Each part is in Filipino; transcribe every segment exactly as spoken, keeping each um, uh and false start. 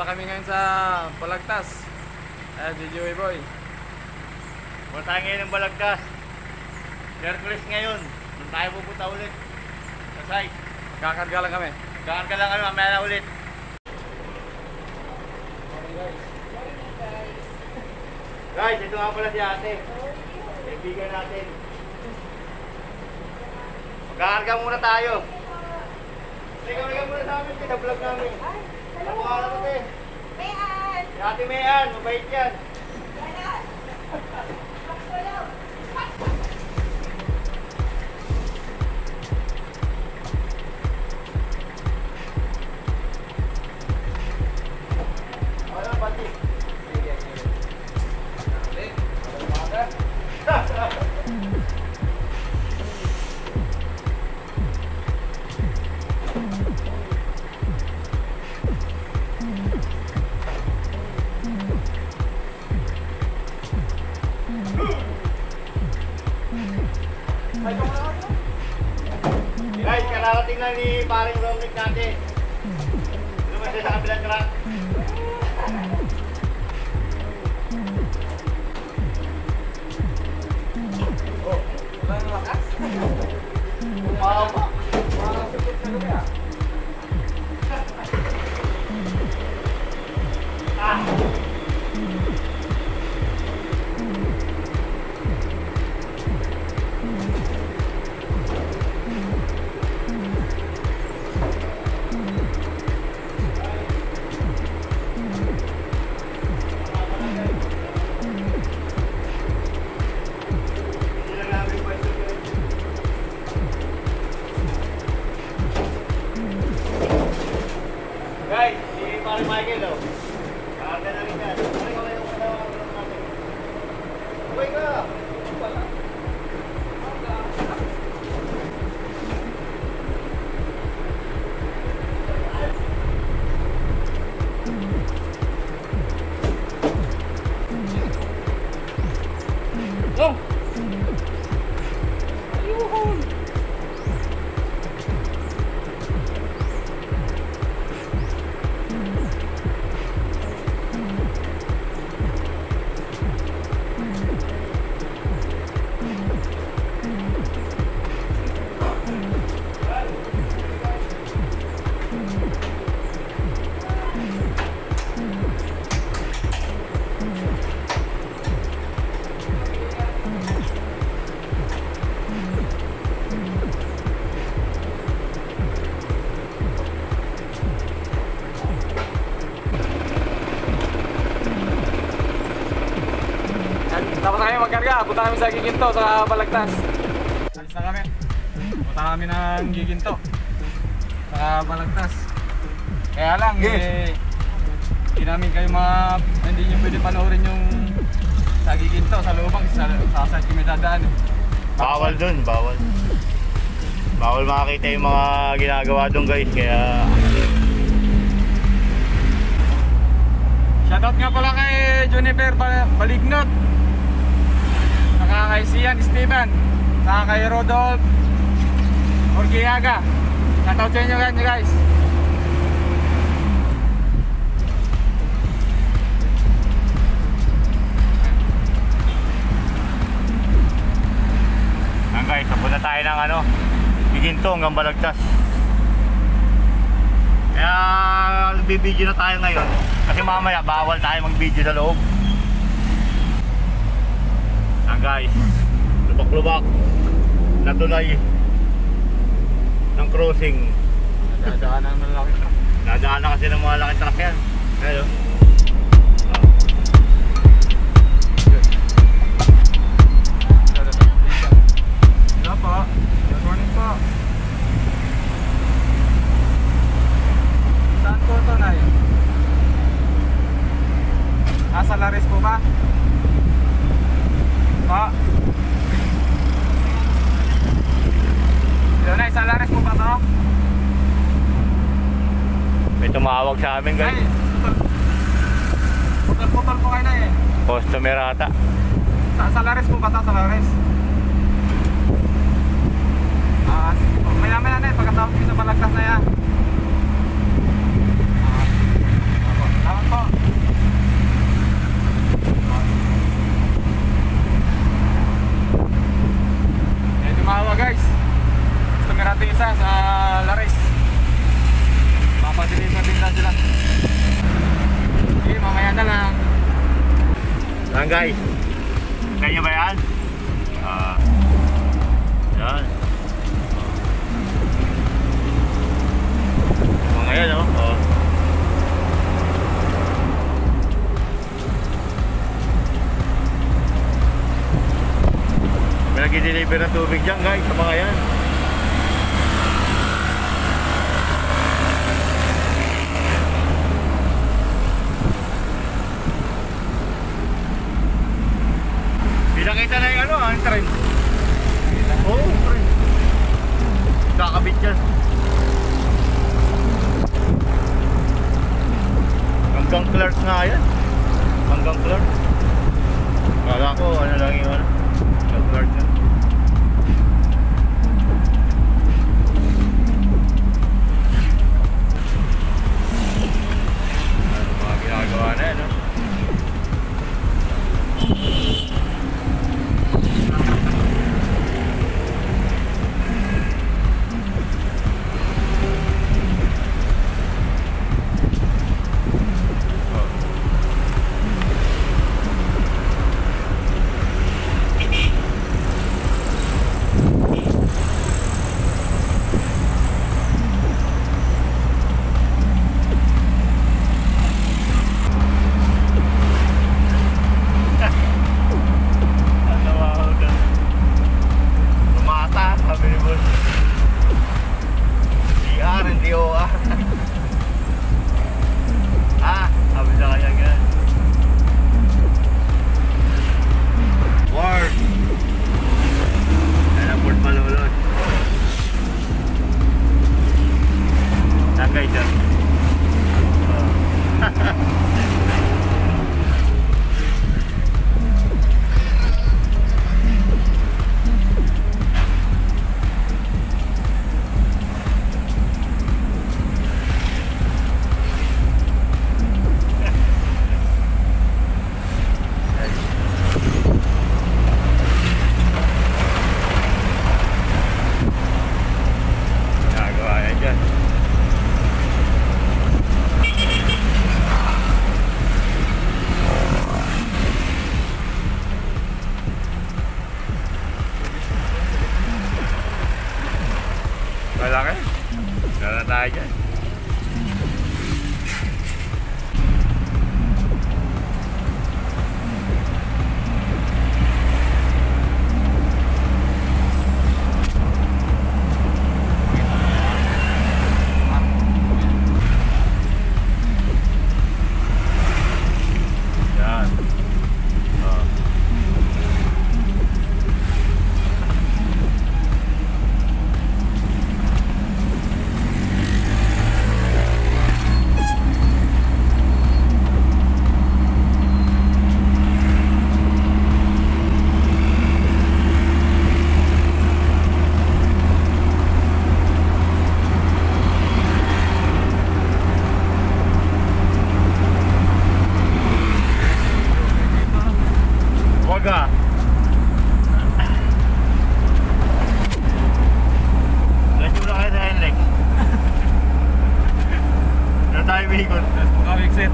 kami ngayon sa Balagtas. Ayan, si Joey Boy. Punta tayo ngayon ng Balagtas. Hercules ngayon. Doon tayo pupunta ulit sa site. Kakarga lang kami. Kakarga lang kami, mamaya na ulit. Guys, ito nga pala si ate. Kaibigan natin. Magkakarga muna tayo. Ligaw-ligaw muna sa amin, kita vlog namin. Ano po nga naman eh? Mayan! Si Ate Mayan, mabait yan. Ganon! Magsulong! Ako lang, pati. Guys, kararating lang ni paring Romnick natin. Lumabas siya sa kabilang truck. Oh, wala na lakas? Wow. Parang supot na gabi ah. Ah. Guys, si Pare Michael daw. Kakarga na rin yan. Pare, kami yung kasama natin. Uy ka! Wala. Go! Ayun! Tapos na kami magkarga, punta kami sa Giginto, sa Balagtas. Alis na kami. Punta kami ng Giginto, sa Balagtas. Kaya lang, eh, hindi namin kayo mga, hindi nyo pwede panoorin yung sa Giginto, sa lubang, sa, sa site kami dadaan. Eh. Bawal dun, bawal. Bawal makakita yung mga ginagawa dun guys, kaya... Shoutout nga pala kay Juniper Balignot, saka kay Sian Steven, saka kay Rodolph Orgiaga. Shoutout sa inyo guys. Yan guys, papunta tayo ng ano, Giginto hanggang Balagtas. Kaya bibidyo na tayo ngayon kasi mamaya bawal tayo mag-video sa loob. Yan guys, lubak-lubak na tulay ng crossing. Dadaanan ng malaki truck. Nadaan na kasi ng mga laki truck yan. Hello. Hello po. Good morning po. Saan po ito, Nay? Nasa Lares po ba? Po? Hello, Nay. Sa Lares po ba ito? May tumawag sa amin guys. Ay, putol-putol po kayo, Nay eh. Customer ata. Sa, sa Lares po ba ito? Sa Lares? Ah, sige po. Maya-maya na eh. Pagkatawag ko sa Balagtas na yan. Ah, ako. Tawag Ayan guys. Kanya ba yan? Ah. Yan. Mga yan oh. Oh. May nag-deliver ng tubig dyan guys sa mga yan. Pinakita na yung ano, ang train. Oo, oh, train. Kakabit dyan. Hanggang Clark nga yan. Hanggang Clark. Kala ko, ano lang yung ano. Hanggang Clark na. Ano mga ginagawa na yan, no? Malaki. Dala tayo dyan. Yan. Oh. Waga. Ganyan na kayo sa Henlex. Na tayo bihikot. Makawiksit.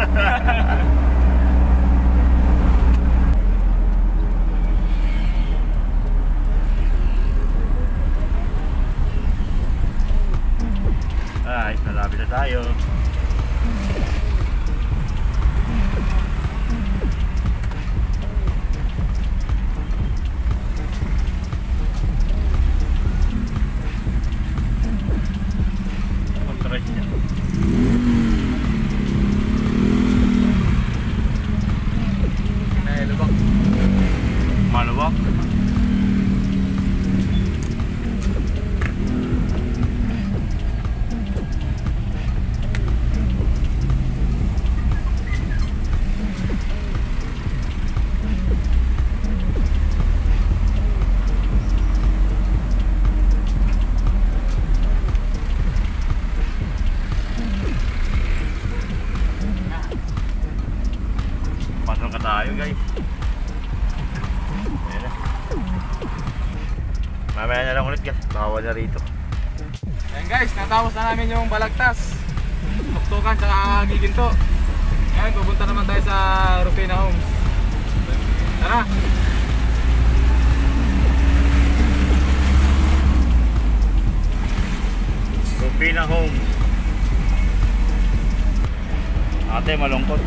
Ay, malapit na tayo. Contract niya. Ay, lubak. Maluwak. Pasok ka tayo guys. Ayan na. Mamaya na lang ulit guys. Bawal na rito. Ayan guys, natapos na namin yung Balagtas, Tuktukan, tsaka Giginto. Ngayon, pupunta naman tayo sa Rufina Homes. Rupina Homes. Ate, malungkot.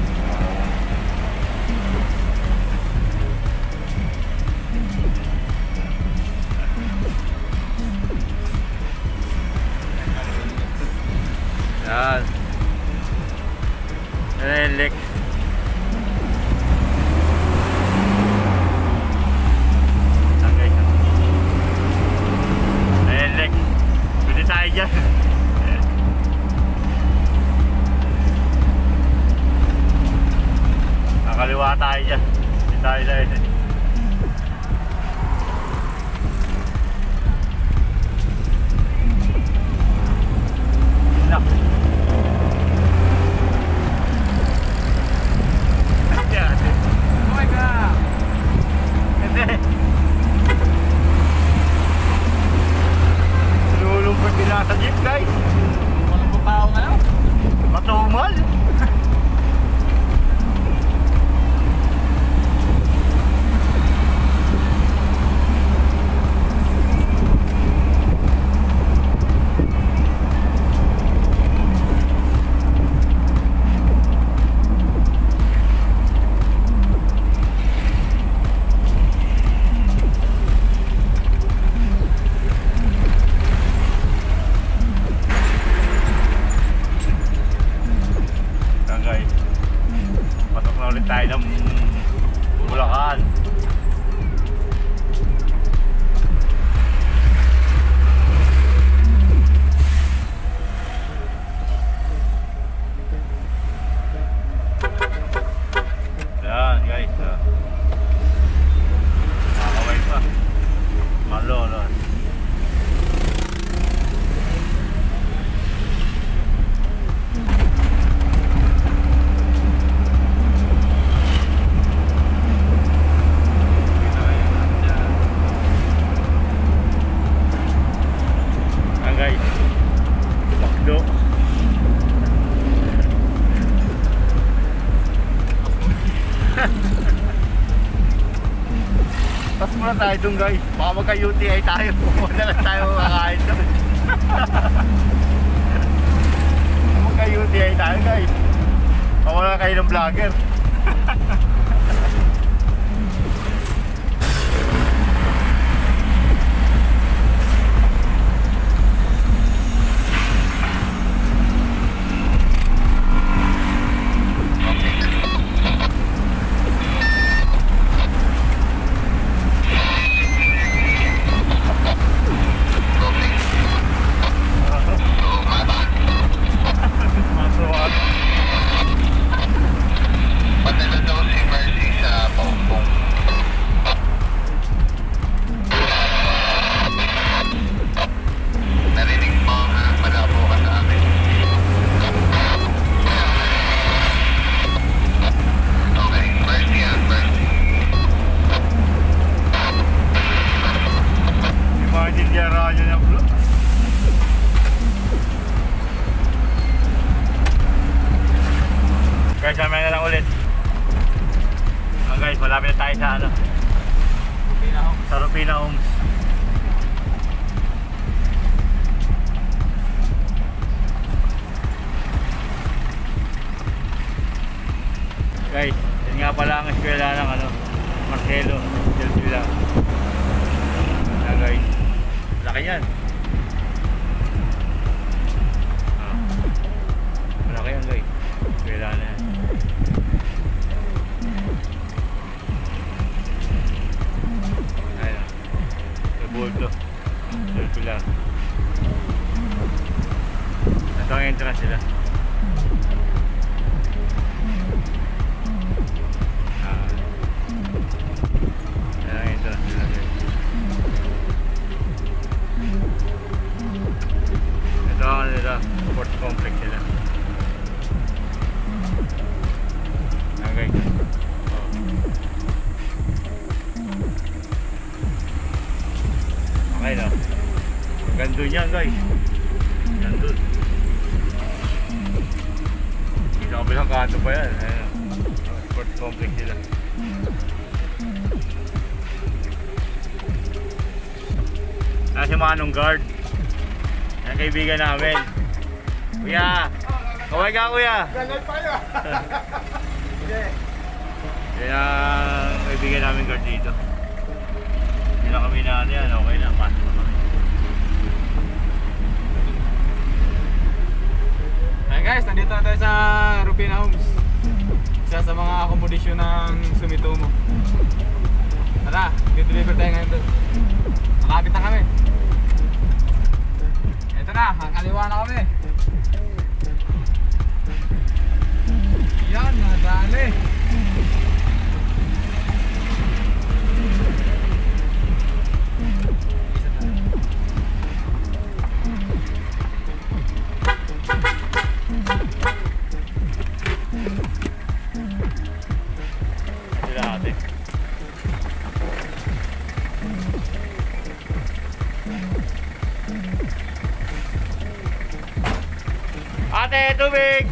Yan. Relic. Yan guys. Relic. Pwede tayo dyan. Nakaliwa tayo dyan. Pwede tayo dyan. Nak. Oh my God! Hindi. Lulungkot din nasa jeep guys. Walang po tao ngayon. Matumal. Tayo ng Bulacan. Yan guys, ah. Nakakaway pa. Malolo. Tapos muna tayo dun guys. Baka magka-U T I tayo. Pumunta lang tayo makakain dun. Magka-U T I tayo guys. Mawala kayo ng vlogger. Guys, mamaya na lang ulit. Oh guys, malapit na tayo sa ano, Rupina Homes. sa Rupina Homes. Guys, yun nga pala ang eskwela ng ano, Marcelo del Pilar. Yan guys, laki yan. Ah, malaki yan guys, eskwela na yan. Ayun, Leopoldo del Pilar. Ito ang entrance nila. Ito ang nila, sports complex nila. Okay. Oh. Okay na. Gandun yan guys. Gandun. Sa kabilang kanto pa yan. Ayan. Sports complex nila. Manong Guard. Yan kaibigan namin. Kuya! Kaway ka kuya! Ganal pa yun. Yan ang kaibigan namin guard dito. Hindi na kami na ano yan, okay na, pasok na kami. Hey guys, nandito na tayo sa Rupina Homes. Isa sa mga akomodasyon ng Sumitomo. Tara, deliver tayo ngayon doon. Nakapit na kami. Ito na, kakaliwa na kami. Yan, nadali. Sila ate. Ate, tubig!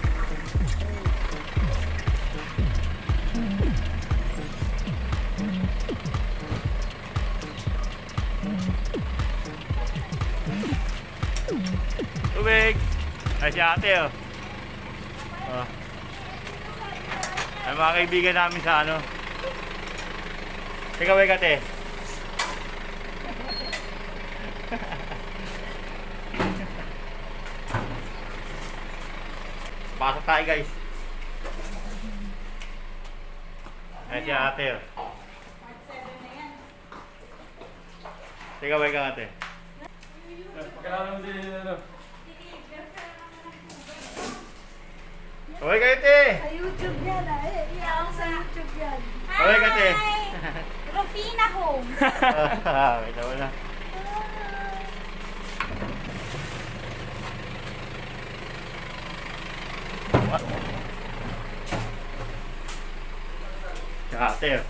Tubig! Ay si ate oh. Oh. Ay mga kaibigan namin sa ano. Teka wait ate. Pasok tayo guys. Ay si ate oh. Teka wait ka ate. Pagkakaroon din ano. Kaway kayo te! Sa YouTube yan ah. Eh, iyaw sa YouTube yan. Kaway ka te! Rufina Homes. Kita mo na. Tsaka ate oh.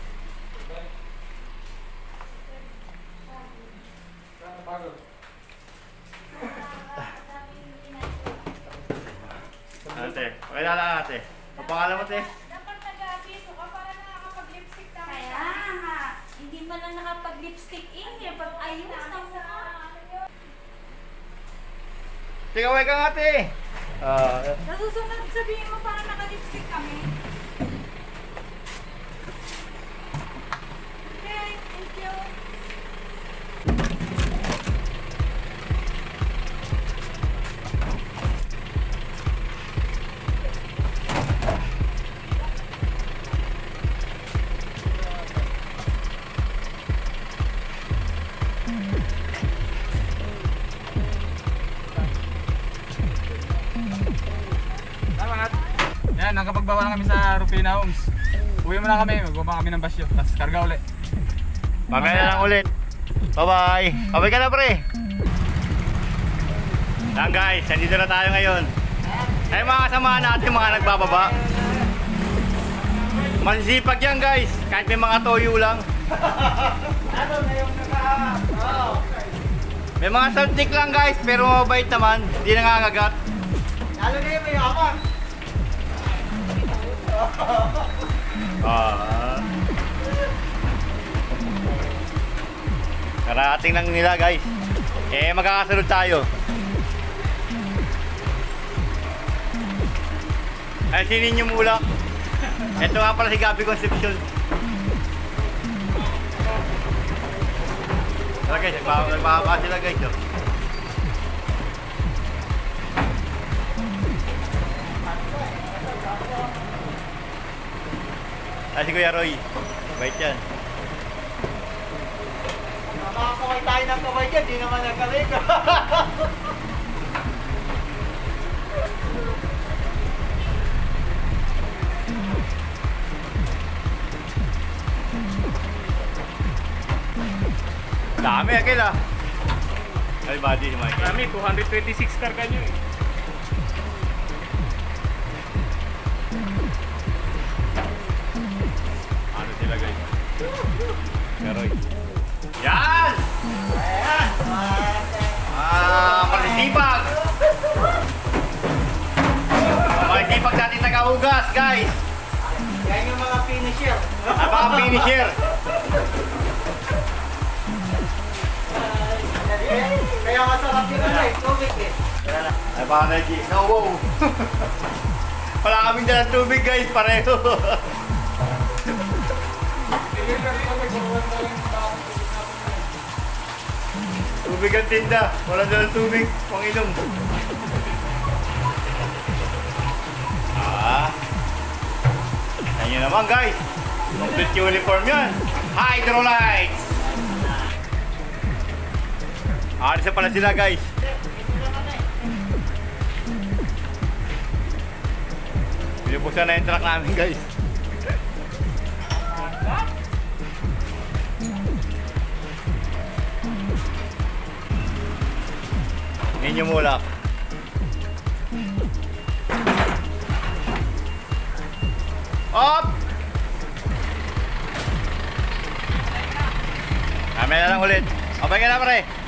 Ate, okay na lang ate. Ang pangalan mo te? Dapat nag-abiso ka para nakakapag-lipstick na. Kaya nga, hindi pa lang nakapag-lipstick eh. Pag ayos na mukha. Teka, wait ka ate! Ah, Nasusunod sabihin mo para naka-lipstick kami. Okay, thank you. Salamat. Yan, nakapagbawa na kami sa Rupina Homes. Uwi muna kami, magbaba kami ng basyo, tapos karga ulit. mamaya na lang ulit. Bye-bye! Bye-bye ka na pre! Lang guys, nandito na tayo ngayon. Ay mga kasama natin, mga nagbababa. Masisipag yan guys, kahit may mga toyo lang. Ano na yung naka... May mga saltik lang guys, pero mabait naman, hindi nangangagat. Lalo na yung may yaman. Ah. Karating lang nila guys. Eh magkakasunod tayo. Ay sinin yung mula. Ito nga pala si Gabi Concepcion. Tara guys, nagpapaka sila guys oh. Ay si Kuya Roy. Bait yan. Makakaway tayo ng kaway dyan, di naman nagkalik. Dami akil ah. Ay body ni Michael. Kami, two twenty-six karga nyo eh. Ano sila guys? Kuya Roy. Yan! Ayan! Ah, maritipag! Maritipag natin nag-augas, guys! Yan yung mga finisher. Ang mga finisher! tubig eh. Wala na. Ay, baka na, G. No, wow. Wala kaming dalang tubig, guys. Pareho. Tubig ang tinda. Wala dalang tubig. Panginom. Ah. Yan nyo naman, guys. Complete uniform yan. Hydrolytes. Alis na pala sila, guys. Pinupuksan na yung truck namin, guys. Ninyo mulak. Up! Kami na lang ulit. Okay ka na, pare.